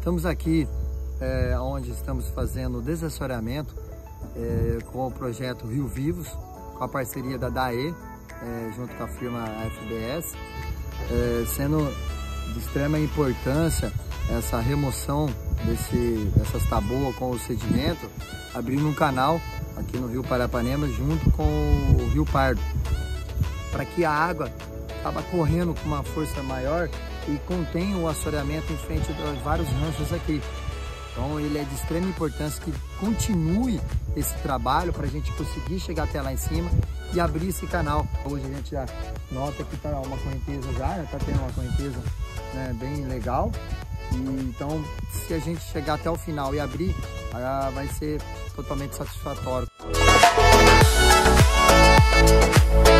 Estamos aqui onde estamos fazendo o desassoreamento com o projeto Rio Vivos, com a parceria da DAE, junto com a firma FBS, sendo de extrema importância essa remoção dessas taboas com o sedimento, abrindo um canal aqui no Rio Parapanema junto com o Rio Pardo, para que a água acaba correndo com uma força maior e contém o assoreamento em frente de vários ranchos aqui. Então ele é de extrema importância que continue esse trabalho para a gente conseguir chegar até lá em cima e abrir esse canal. Hoje a gente já nota que está uma correnteza está tendo uma correnteza, né, bem legal. E, então se a gente chegar até o final e abrir, vai ser totalmente satisfatório.